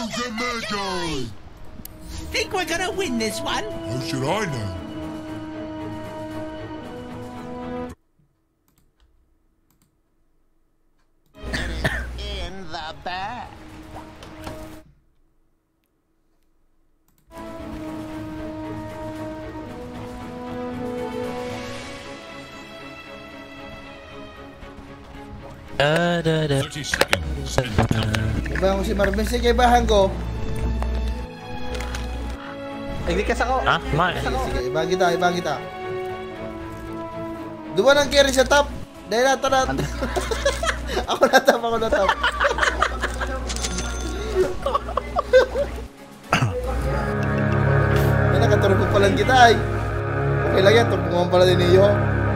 Think we're gonna win this one? How should I know? In the bag. Da, da, da. 30 seconds. And the countdown. Ibahan ko si Marvin. Sige, ibahan ko. Nagdikas ako. Ha? Sige, ibahan kita, ibahan kita. Duwa ng carry sa top. Dahil nata na. Ako na top, ako na top. May nakaturbo pa lang kita ay. Okay lang yan, turbo pala din iyo.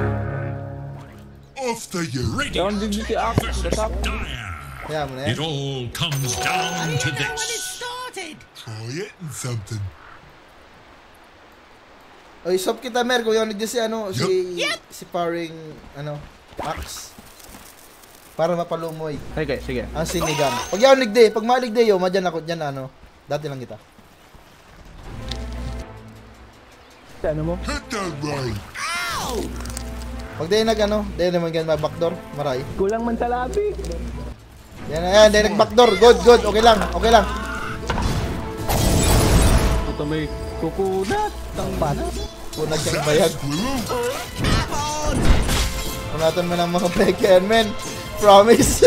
After you're ready. Down din si ako. Sa top. Kaya mo na yan. It all comes down to When it this. started. Try it and something. Oy, stop kita, Mer. Kung yung si ano, Yup. si paring, ano, Max. Para mapalumoy. Okay, sige. Ang sinigang. Pag yaw nigde, pag maligde yo, madyan ako dyan, ano. Dati lang kita. Ano mo? Hit that right. Ow! Pag di ano, di naman ganyan backdoor, maray. Kulang man sa labi. Yan, di nag-backdoor. Good, good. Okay lang, okay lang. Ito may kukunat. Tang bata. Punag kang bayag. Squirrel. Come on! Punatan mo ng mga pekean, men. Promise.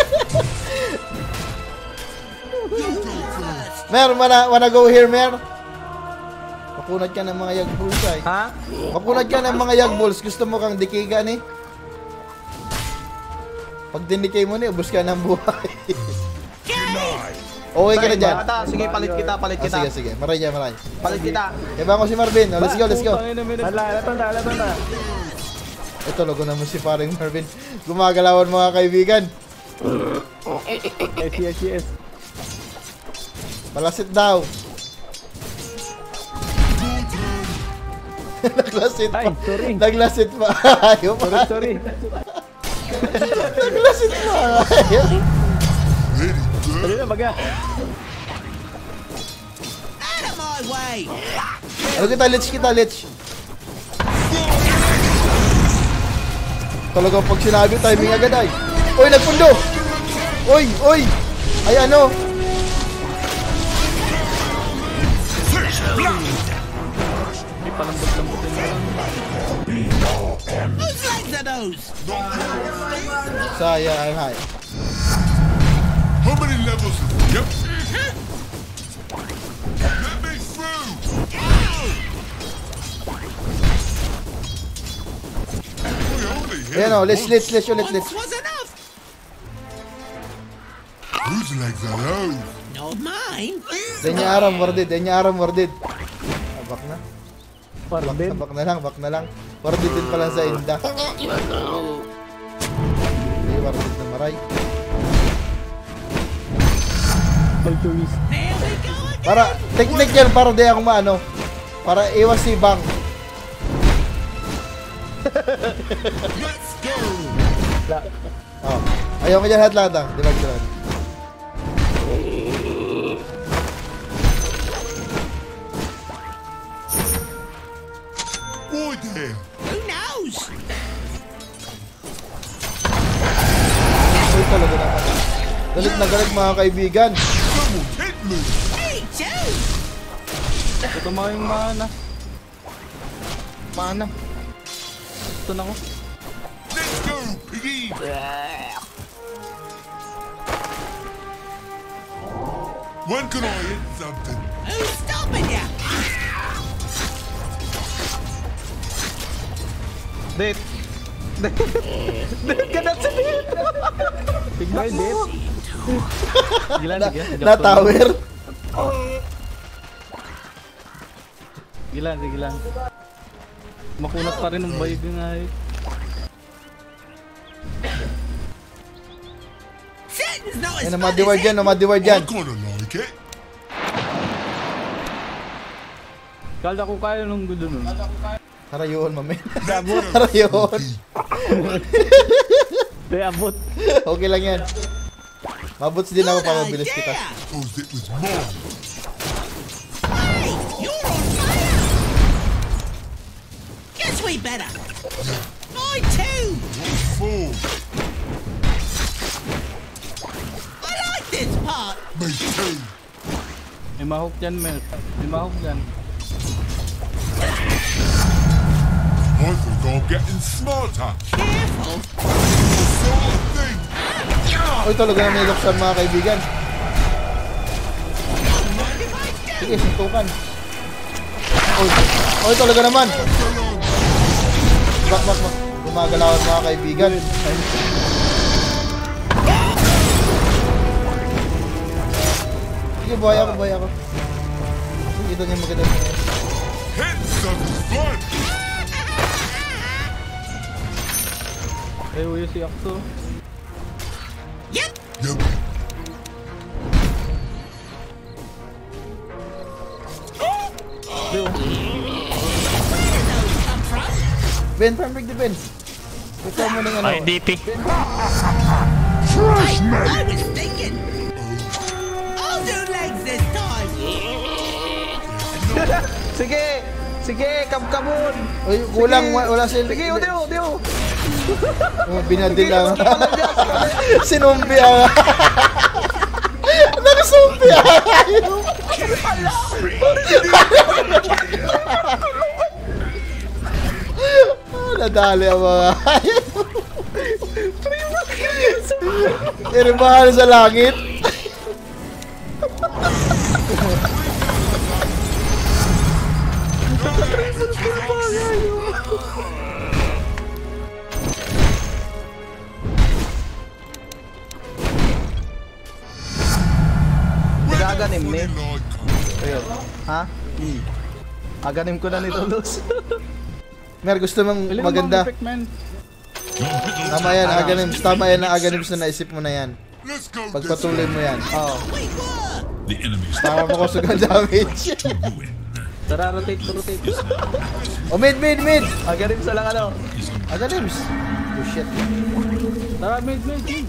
Mer, wanna go here, Mer? Mapunad ka ng mga yag bulls, ay. Ha? Mapunad ka ng mga yag bulls. Gusto mo kang dikiga, ni? Pag dinikay mo, ni, ubos ka ng buhay. Okay ka na dyan. Bata, sige, palit kita, palit kita. Sige, sige. Maray dyan, maray. Palit kita. Iba ko si Marvin. Oh, let's go, let's go. Ala, tanda. Ito, logo naman si paring Marvin. Gumagalawan mga kaibigan. Yes. Palasit daw. Naglasit pa. Ay, sorry. Naglasit pa. Ayaw pa. Sorry. Naglasit pa. Ayaw. Ready, Sorry na, baga. Out of my way! Ano kita, Lich. Talagang pag sinabi, timing agad ay. Uy, nagpundo! Uy! Ay, ano? May palambot-lambotin mo lang. Whose legs are those? Sayang, ay. How many levels? Yep. Let me through. We only hit Ayan o, him let's. Once was enough. Whose legs are those? Not mine. Denya aram warded. Bak na. Pardon. Bak na lang. Warded din pala sa inda. Hindi, warded na maray. Pag-tourist. There we go again. Para, technique yan para di ako maano. Para iwas si Bang. Let's go. Oh. Ayaw ka dyan lahat ah. Di ba gano'n? Boy there. Who knows? Uy, talaga naman. Galit na galit mga kaibigan. Someone hit me. Me too. Ito mga yung mana. Ito na ko. Let's go, piggy. When can I hit something? Who's stopping you? Date. Date ka na sa date. Tignan, date. Gilan. Na tower. Gilan. Makunat pa rin ng bayig nga eh. Sitting's not as Yan, fun namadiward as yan, namadiward yan. I kinda like it. Kala ko kaya nung gulo nun. Harayon, mami. Abot. Harayon. Di abot. Okay lang yan. Mabuts din ako Good para mabilis kita. idea. Suppose it was mine. Hey, you're on fire. Guess we better. I too. Four. I like this part. Me too. May mahok dyan, Mel. May mahok dyan. I think I'm getting smarter. Careful. Sort of thing. Uy, talaga na niluksan mga kaibigan. Mind if I do? Sige, suntukan. Uy, talaga naman. Bak. Gumagalawan mga kaibigan. Sige, buhay ako. Sige, doon yung maganda. Hit some fun. Ay, uyo si Akso. Yep. Yep. Leo. Where did those come from? Ben, perfect defense. Ito mo ng ano. Ay, DP. I was thinking. I'll do legs this time. Sige, kamkamon. Uy, kulang. Wala sila. Sige, Dio. Binadil lang. Sinumbi ang... Nagsumbi ang... Nadali ang mga... Iribahan sa langit. Nagaganim ni. Like Ayun. Ha? Aganim ko na ni Tolos. Mer, gusto mong maganda. Tama yan, Aganims. Tama yan na Aganims na naisip mo na yan. let's go. Pagpatuloy mo yan. Oo. We were. The enemy's Tama mo ko sa damage. to ruin Tara, rotate. Oh, mid. Aganim sa lang ano. Aganims. Oh, shit. Tara, mid.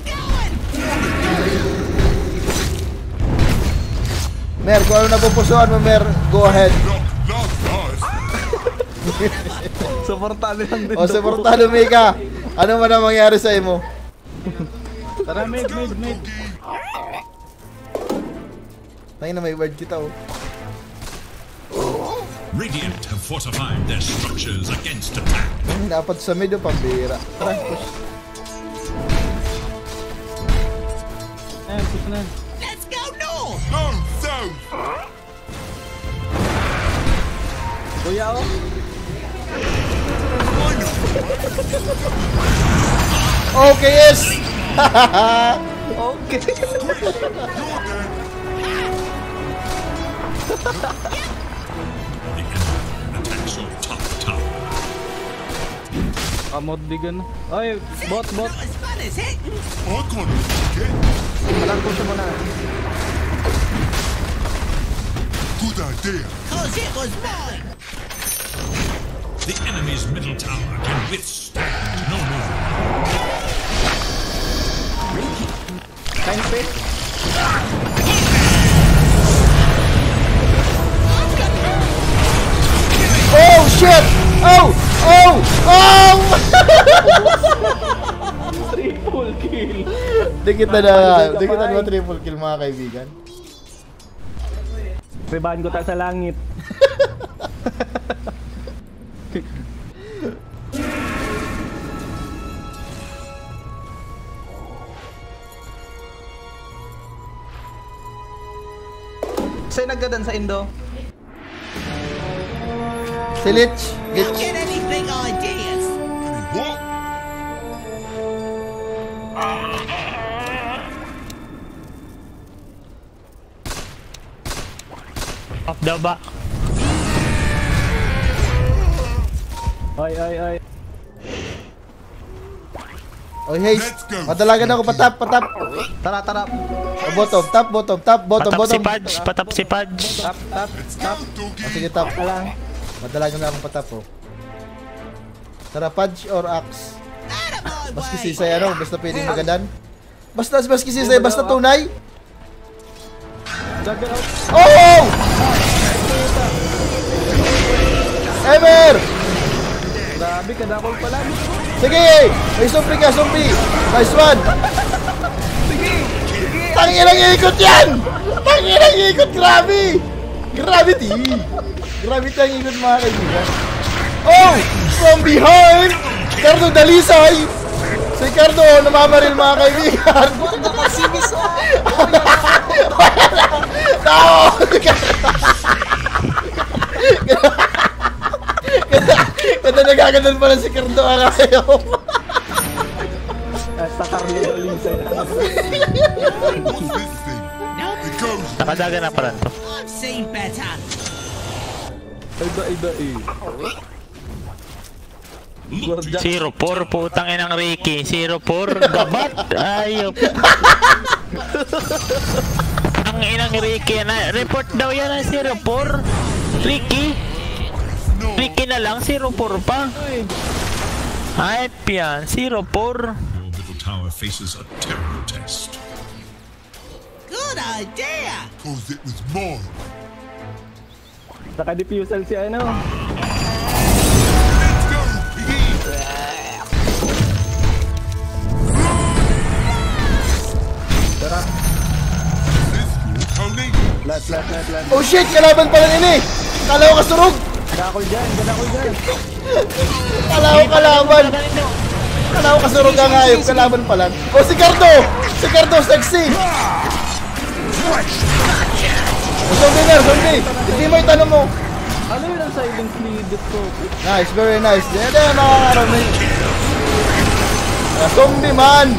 Mer, kung ano napupusuan mo, Mer, go ahead. Not nice. Supportado lang din. O, supportado Mika. Ano man ang mangyari sa imo? Tara, mid. Tayo na may word kita, oh. Radiant have fortified their structures against attack. Dapat sa medyo pambira. Tara, push. Ayan, push na. Let's go north. No, south. Kuya, oh. Okay, yes! Okay. The enemy attacks your top tower. Kamot digan. Ay, bot. Not as fun as hitting. I can't get. Alam ko siya muna. Good idea. Cause it was mine. The enemy's middle tower can withstand no more. Time space. Oh, shit! Oh! Triple kill. Di kita na triple kill, mga kaibigan. Rebahan ko ta sa langit. Sa'yo naggadan sa Indo? Si Lich. Don't get any big ideas. What? Off the back. Ay. Oh, hey. Let's go. Madalagan ako, patap. Tara. Oh, bottom. Patap si Pudge. Tap. Oh, sige, tap. Madalagan na akong patap, oh. Tara, Pudge or Axe? Out of my Maski way. si Sayano, basta pwedeng magadan. Basta maski sisay, basta tunay. Dagger out. Oh! Ever! Grabe, kadakol pala. Sige! May zombie ka, zombie! Nice one! Tanginang ikot yan! Tanginang ikot! Grabe! Gravity! Gravity ang ikot mga kaibigan. Oh! From behind! Cardo Dalisay! Si Cardo namamaril mga kaibigan! Nakasimis ako. Tao! Kada nagaganon pala si Cardo Arayo. Sa Carlo Dalisay. What's this thing? It goes. Nakadaga na pala to. I've seen better. Ida eh. Guardia. 0-4, putang inang Ricky. 0-4, gabat. Ayop. Ang inang Ricky na. Report daw yan ang 0-4. Ricky. Ricky na lang, 0-4 pa. Ayop yan, 0-4. Your middle tower faces a terrible test. Good idea. Cause it was mine. Naka-defusal si ano. Let's go, piggy! Tara. This your Tony? Lat. Oh shit! Kalaban pala ini! Kala ko kasurog! Kadakol dyan. Kala ko kalaban! Kala ko kasurog ang hayop, kalaban pala. Oh si Cardo! Si Cardo sexy! Oh, zombie na, zombie! Hindi mo itanong mo! Ano yun ang silent lead ko? Nice, very nice. Yan na makakaroon. Zombie man!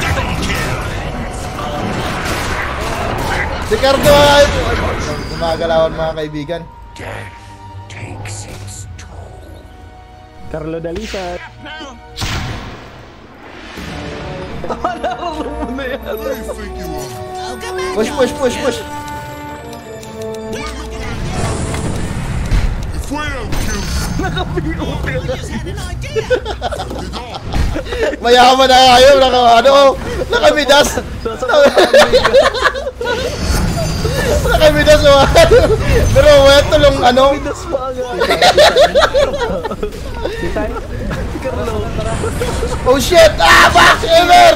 Si Cardo ay... Gumagalawan mga kaibigan. Carlo Dalisay. Who do you think you are? Oh, come on. Push. If we don't kill you, I just had an idea. it's on. Mayaman na kayo, nakamidas. Nakamidas mo. Pero wala tulong ano. Pinas pa agad. Si Tay. Si Carlo. Oh shit! Ah! Back! Ever!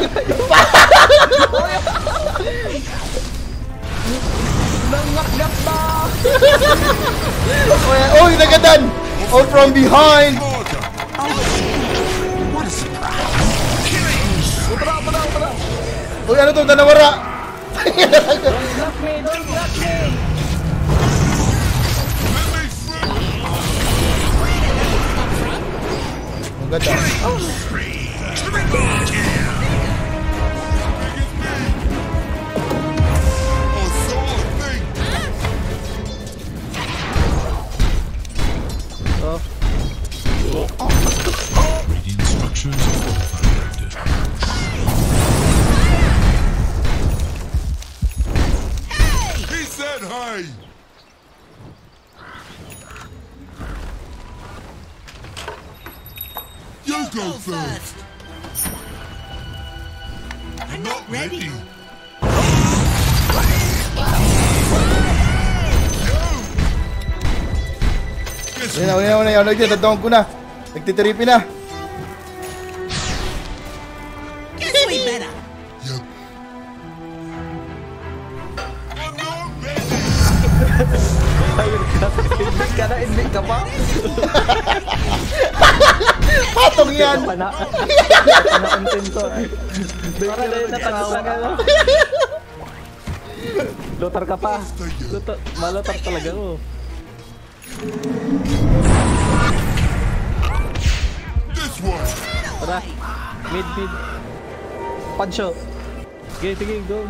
Nangnaknak ba? Oh, nagadan! Oh, from behind! Harder. Uy, ano to? Tanawara! Don't block me. Let me through. Ang ganda. Oh, so I think. Radiant structures fortified. He said, hey. You go Go first. first. I'm not ready. Guess Una, nagtitadong ko na. Nagtitripi na. Guess we better. Yep. I'm not ready. Ayun ka. Invite ka na. Invite ka pa. Patong yan! Pana-contento. Para na yun natatawa ka. Lotar ka pa. Malotar talaga mo. This one. Tara. Mid. Pancho. Sige, go.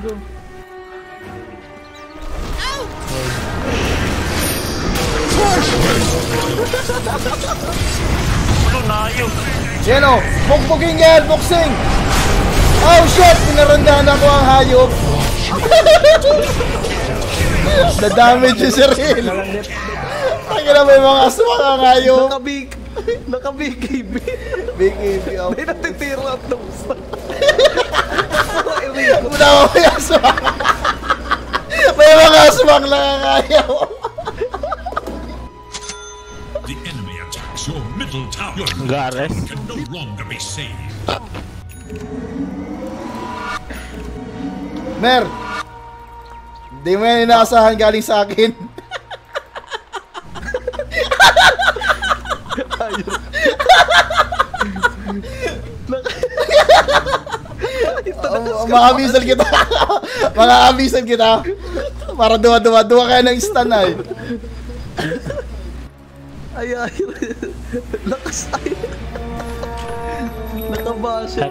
Ano na yun? Yan o! Pukpukin yan! Boxing! Oh shit! Pinarandahan ako ang hayop! Na-damage yung Cyril! Kaya na may mga aswang ang hayop! Naka-BKB. BKB out. May natitira at nung Unawa mo yung aswang. May mga aswang nakakaya mo. The enemy attacks your middle tower. Your Gares. can no longer be saved. Mer, di mo yan inaasahan galing sa akin. Makabisal kita. Makakabisal kita. Para duwa kayo ng stun ay. Ay. Lakas ay. Nakabasa.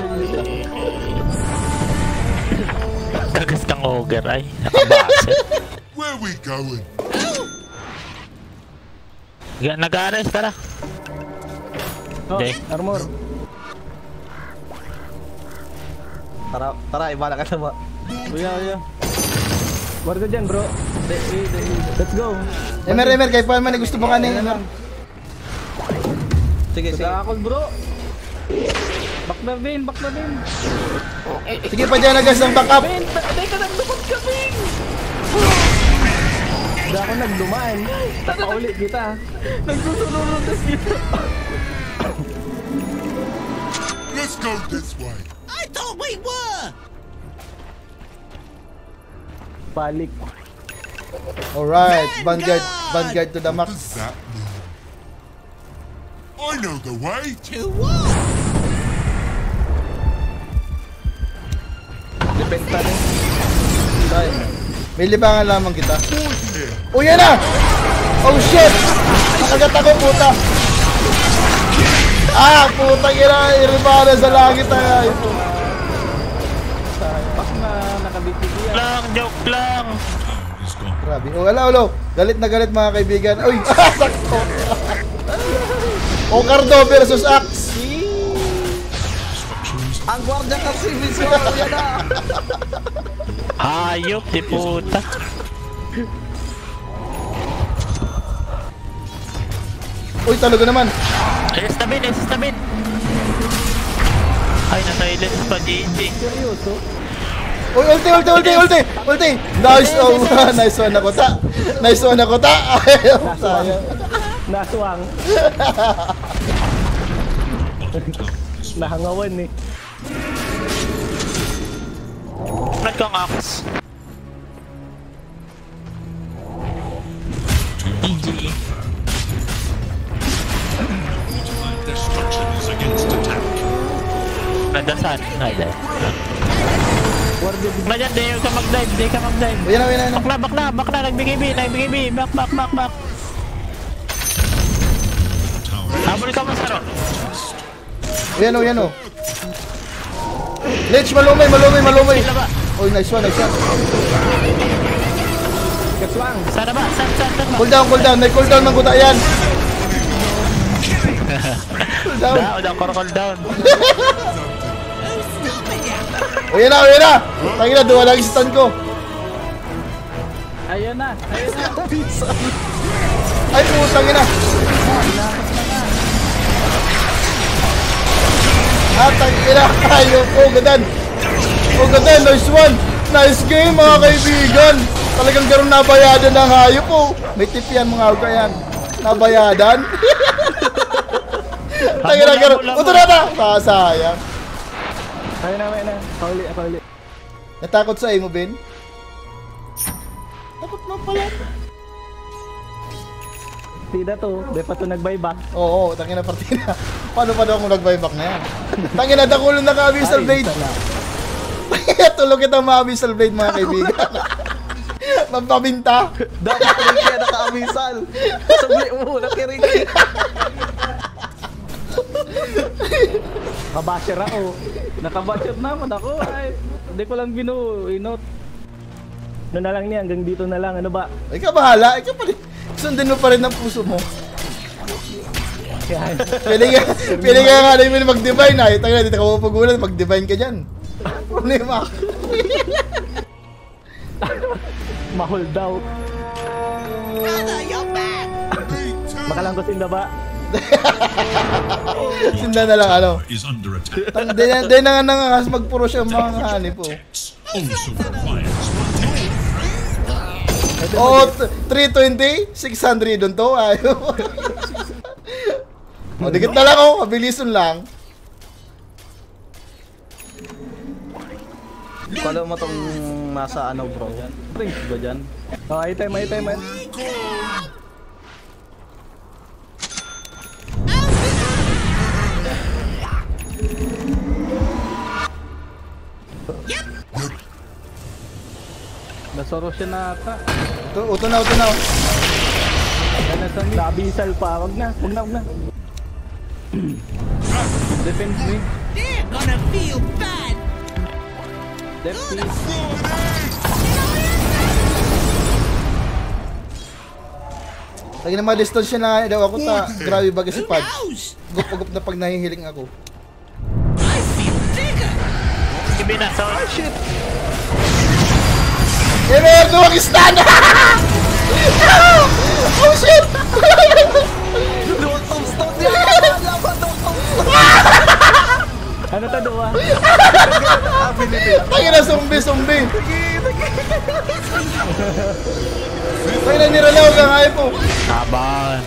Kagas kang ogre ay. Nakabase. Where we going? Nag-ares, tara. Oh, Hindi. armor. Tara, ibala ka na ba? Uya. Warga dyan, bro. Let's go. Emer, kahit pa man gusto mo kanin. Sige. Ako, bro. Back na din. Sige pa dyan, nagas ng backup. Teka, nagdumag kami! Hindi ako nagdumaan. Tapaulit kita. Nagsusunod kita. Let's go this way. I thought we were. Balik. Alright, Vanguard to the What max. does that mean? I know the way. To what? Dependa rin. Tayo. May libangan lamang kita. Oh, yan na! Oh, shit! Nakagat ako, puta! Puta kira, iribana sa langit ay. Pak na nakabiti yan. Joke lang. Tower is gone. Grabe. Oh, hello. Galit na galit mga kaibigan. Uy! Sakto! Ocardo versus Axe. Ang gwardiya kasi visual yan na. Hayop, di puta. Uy, talaga naman. Estabin. Ay, na-silence pa, GG. Seryoso? Uy, ulti! Nice! Oh, nice one ako ta! Ayaw, sayang. Naswang. Nahangawan eh. Nagkang-ax. GG. Their structures against attack. Nadasan. Ay, dahil. Bakla dyan, di ka mag-dive. Uy, yan na. Bakla, nagbigay B. Back. Habol ka masaro. Yan o. Lich, malumay. Uy, nice one. Kaswang. Sana ba? Cool down. May cooldown ng kuta yan. Cool down. Uy, yan na. Tangina, duwa lang stun ko. Ayun na. Ay, putang ina. Tangina. Ayaw ko, gadan. Nice one. Nice game, mga kaibigan. Talagang gano'n nabayadan ng hayop po. May tip yan, mga huwag yan. Nabayadan. Tangina, gano'n. Uto na ta. Sayang. Ayun na. Pauli. Natakot sa mo, Ben? Takot mo pala. Tida to. Di pa to nag-buyback. Oo, tangina partida. Paano pa daw kung nag-buyback na yan? Tangina, dakulong na ka-Abyssal Blade. Tulog kita ma-Abyssal Blade, mga kaibigan. Magpabinta. Dapat rin kaya naka-Abyssal. Sabli mo, nakiring. Kabasher ako. Nakabasher naman ako. Ay, hindi ko lang inot. Ano na lang niya, hanggang dito na lang. Ano ba? Ikaw bahala. Ikaw pa rin. Sundin mo pa rin ang puso mo. Yan. Pili ka nga namin mag-divine ay. Tangina, dito ka mapagulan. Mag-divine ka dyan. Problema. Mahold out. Brother, you're back. Me too. Makalangkosin na ba? Sinda na lang ano. Is under attack. Di na nga nangangas magpuro siya mga hanip po. Also requires Oh, 320? 600 doon to. Ayaw. O, dikit na lang oh. Mabilison lang. Follow mo tong nasa ano bro. Rings ba dyan? Oh, item. Nasoro siya na ata. Uto na. Yan na sa nabisal pa. Wag na. Defend me. They're gonna feel bad. Left piece. Lagi na mga distance siya na daw ako ta. Grabe bagay si Who Pad. knows? Gup na pag nahihiling ako. I feel bigger. Sige na, so. Oh shit! Emer, duwag istan! Oh shit! Ano to doon ah? Tayo na, zombie! Tayo na, niralaw kang ayaw po. Habang.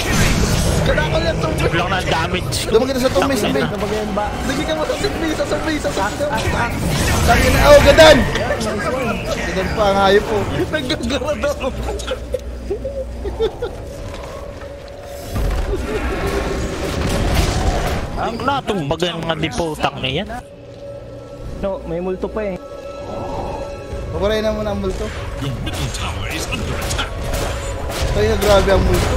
Lang na damage. Dumag kita sa zombie. Nabagayan ba? Nagiging mo sa zombie. Tayo na, oh, gadan! Gadan pa ang ayaw po. Naggagara daw. Ang natong mga dipotang na yan. No, may multo pa eh. Paparay na muna ang multo. your middle tower is under attack. Tayo na, grabe ang multo.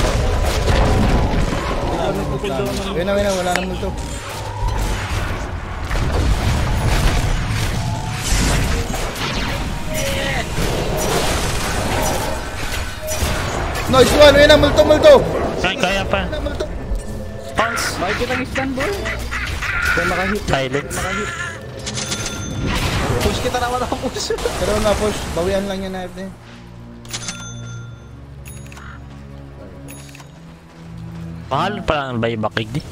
Wala na, wala na multo. Nice one! Wala na, multo! Kaya pa. Bounce. Bakit kitang stun boy? Kaya makahit. Silent. Push kita naman ako push. Pero na push, bawian lang yan natin. Mahal pa lang baybakig di.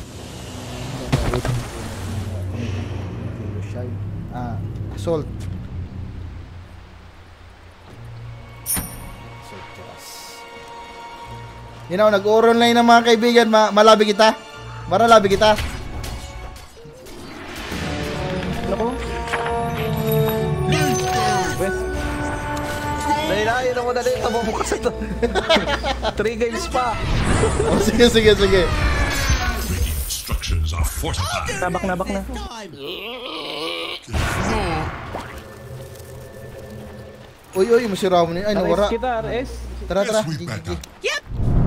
Assault. You know, nag-oron lang ng mga kaibigan, malabi kita. Maralabi kita. Ako? West. Dali, mo dali. Tabubukas ito. 3 games pa. Oh, sige. Structures are fortified. Nabak na. Time. Uy, masira mo na. Ay, nawara. RS kita, RS. Tara. Yes, we back up. Yep.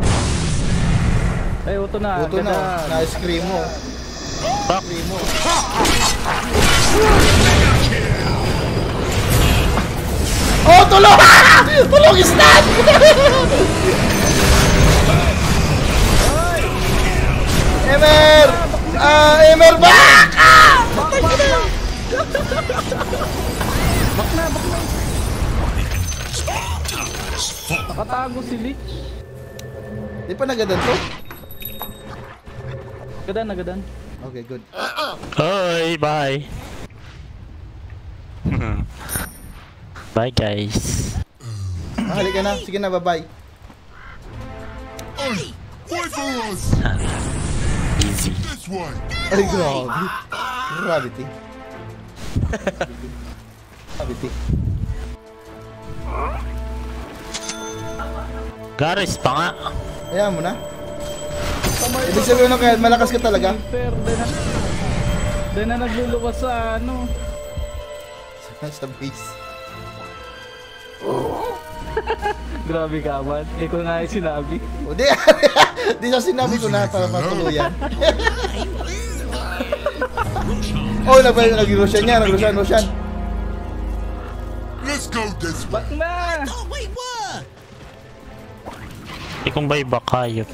Ay, uto na. Buto na. Na-scream mo. Scream mo. Oh, tulong! Tulong, istan! Emer! Emer, back! Nakatago si Lich. Di pa nagadan to? Nagadan. Okay, good. Hoy, bye. Bye guys. Halika na. Sige na, bye-bye. Hey, wait for us! Easy. This way! Ay, grabe. Gravity. Gravity. Garis pa nga. Ayan mo na. Ibig sabihin na kaya malakas ka talaga. Dahil na nagluluwas sa ano. Sa base. Grabe ka man. Ikaw nga yung sinabi. O di, di sa sinabi ko na para matuluyan. Oh, nag-Roshan niya, Roshan. Let's go this way! Back na! Oh, wait, what? Kung baybak hayop.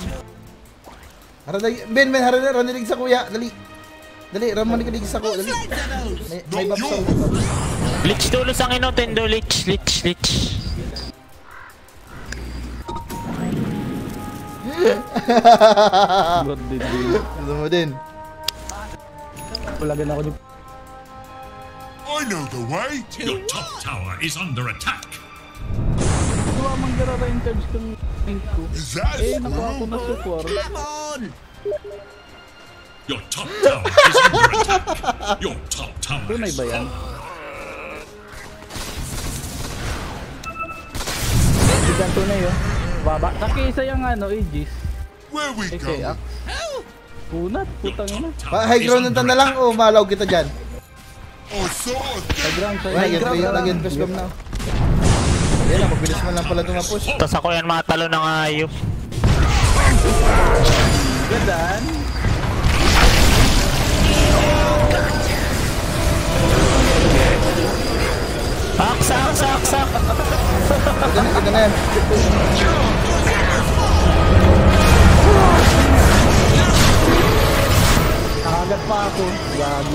Ben, ranilig sa kuya. Dali, ranilig sa kuya. Dali. Flags are those? May babsaw. Lich tulos ang inotendo, Lich. God din. Gusto mo din. Pulagan ako dito. I know the way. Your top tower is under attack. Gawa mang gara-recharge kang link ko. Is that a Nakuha ko squirrel? na support. Come on! Your top tower is under attack. Your top tower Tunay is ba yan? Bigan tunay oh. Baba. Nakisa yung Aegis. Where we Kay go? Axe. Kunat, putang ina. High ground na na lang o malaw kita dyan. I saw it. Nag-ground sa Lagyan push bomb na. Yan na, mabilis man lang pala tumapush. Tapos ako yan matalo ng ayop. Gadan. Aksak! Ganda na yan. Nakagat pa ako. Gabi.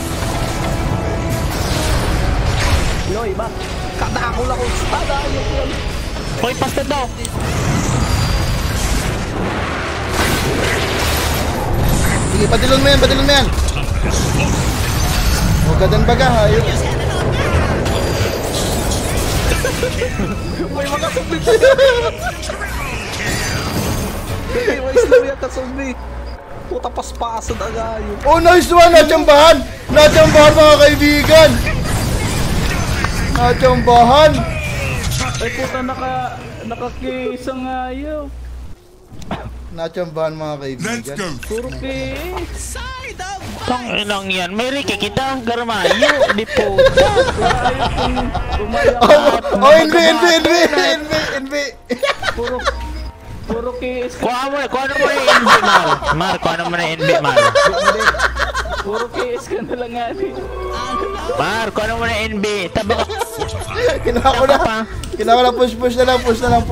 Loy, ba? Katakol ako. Tada, yun. Hoy, pasted daw! Sige, patilon mo yan. Huwag ka dan baga, hayop. May mga zombie. May slow yan ka zombie. Puta paspasan agayo. Oh, nice one! Natsambahan! Natsambahan, mga kaibigan! Natsambahan! Ay puta nakakisa nga yun. Natsambahan, mga Let's kaibigan. go. Puro kay. Side of Tang inang yan. May Ricky kita. Garmayo. Di puta. Ayaw kong umaya. Oh, NB! Puro kay. Kuha mo na yung NB, Mar. Mar, kuha mo na yung NB, Mar. Puro kay ka na lang nga ni. Mar, kuha mo na yung NB. Tabak Kinuha ko na. Push na lang.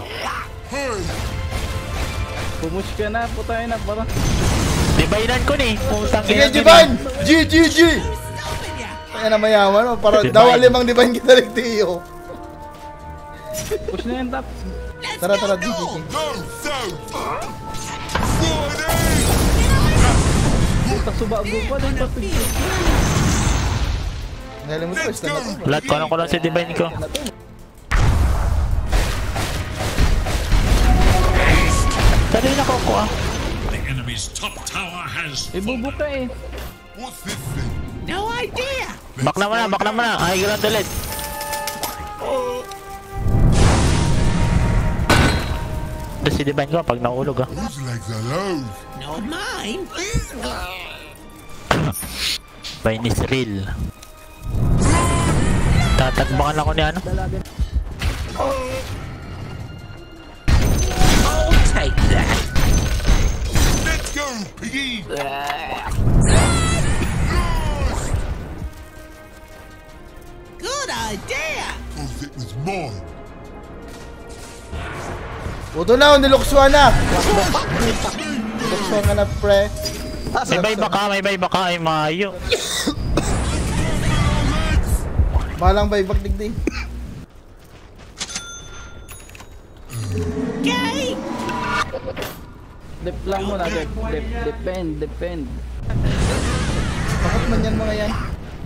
Pumush ka na, putay na para. Dibaynan ko ni. Putang Sige, ina. Jiban! G! Kaya na mayaman, para daw limang Divine kita rin, Tiyo. Push na yan tap. Tara, G. Go, so. Puta subago pa din pati. Ngayon mo push na to. Lahat ko lang si Divine ko. Dali na ko ah. The enemy's top tower has Ibubo ka eh. What's this thing? no idea! Back na mo na. High ground ulit. Ito si Divine ko pag naulog ah. Whose legs are those? Not mine! Divine is real. Tatagbakan ako ni ano. Take that! Let's go, piggy. Good idea! Thought it was mine. Puto na, niluksuan na. Niluksuan ka na, pre. May bay baka ay mayo. Malang baybak digdi. Okay! Dep lang muna, defend. Bakit man yan mga yan?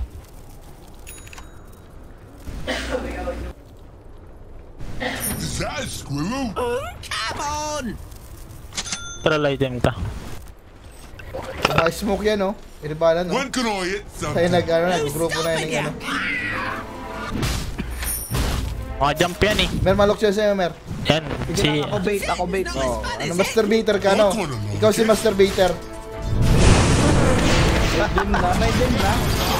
Is that a squirrel? Come on! Tara item ta. Baka smoke yan, oh. Iribalan, no? When can I hit Tayo something? nag-grupo na yan ng ano. Mga jump yan eh. Mer, malok siya sa'yo, Mer. Yan. Si... Ako bait. Oh, ano, masturbator ka, no? Ikaw si masturbator. May dim na.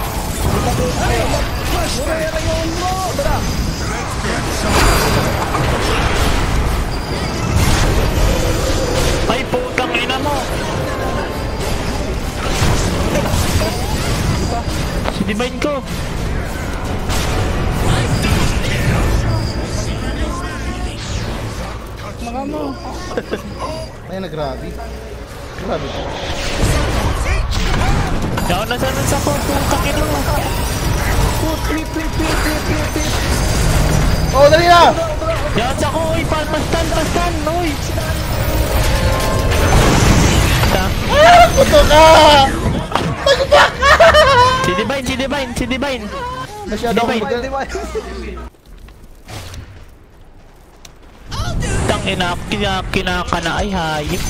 Ay putang ina mo. Si Divine ko. Mga mo. Ay, grabe. Grabe. Yaw na sa ko. Putang ina mo. Flip. Oh, dali na! Yan sa ko. Uy, pastan. Uy. Puto ka! Tagbak ka! Si Divine. Masyado akong Tangina, kinaka na ay hayop.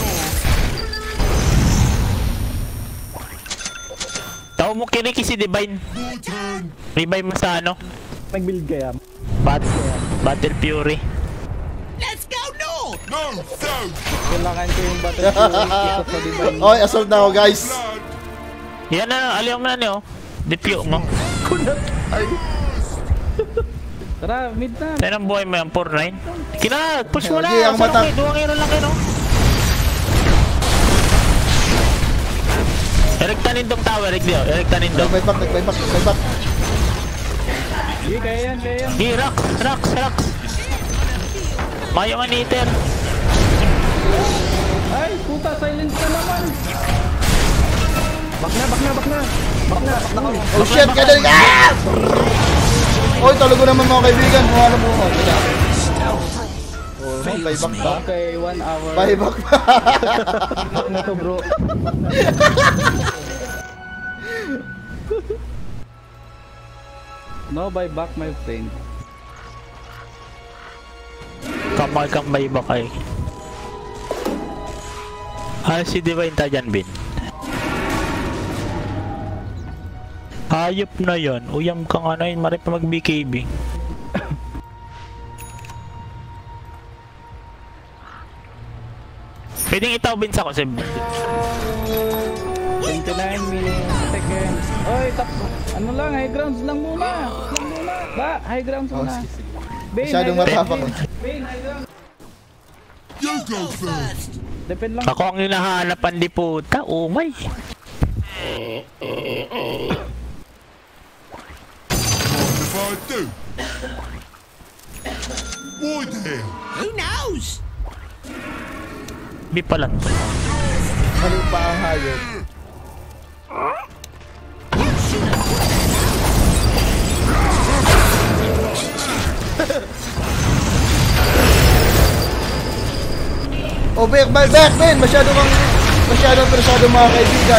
Tao mo kiniki si Divine. Revive mo sa ano? Nag-build kaya. Battle Fury. Let's go north! No, south! Kailangan ko yung battle fury sa divine. Okay, assault na ako guys. Yan na, aliyaw mo na niyo. Depyo mo. Tara, mid na. Tayo ng buhay mo yan, 4-9. Kina, push mo na. Okay, ang mata. Duwang hero lang kayo, no? Erektanin tong tower, erektanin tong. Nag-buyback. Sige, kaya yan. Hey, Rax. Mayo nga niter. Ay, puta, silence ka naman. Back na. Oh shit, kadali ka! Oy, talago naman mga kaibigan. Ano mo? Oh, buyback pa. Okay, 1 hour. Buyback pa. Na to, bro. No buyback, my friend. Kamal kang may bakay. Si Divine ta dyan, Bin. Hayop na yon. Uyam ka nga na yun, mari pa mag-BKB. Pwedeng itawbin sa ko, Seb. 29 seconds. Oy, ano lang, high grounds lang muna. Ba, high grounds muna. Bane, Masyadong high matapang. grounds. Bane, high grounds. You go first! Depend lang. Ako ang hinahanapan di puta. Oh my. If I do? Why then? Who knows? Di pa lang. Ano pa ang hayop? Oh, back, man! Masyadong persado mga kaibigan.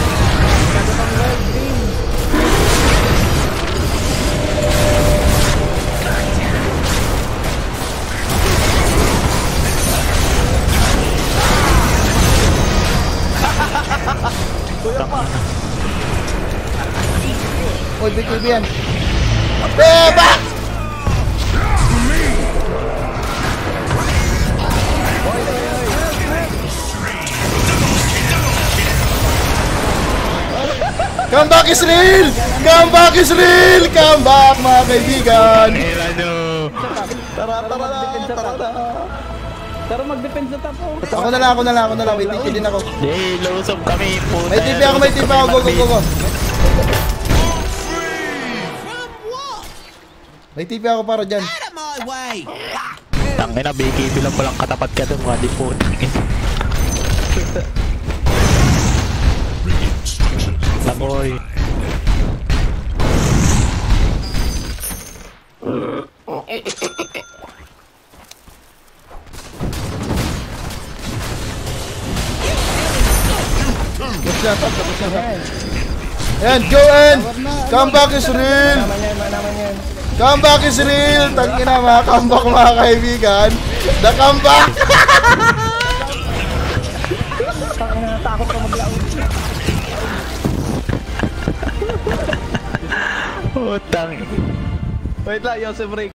Oy, big yan. Back! Comeback is real! Comeback mga kaibigan! Tara mag-defend sa top. Ako na lang. May TP din ako. Di, lusog kami puta. May TP ako. Go. From what? May TP ako para dyan. Out of my way! Tangina, BKB lang palang katapat ka dun, mga di puta. Lamoy. Yan, go and comeback is real. Comeback is real. Tangina mga comeback mga kaibigan. The comeback. Takot ka maglaon. Utang. Wait lang, Yosef break.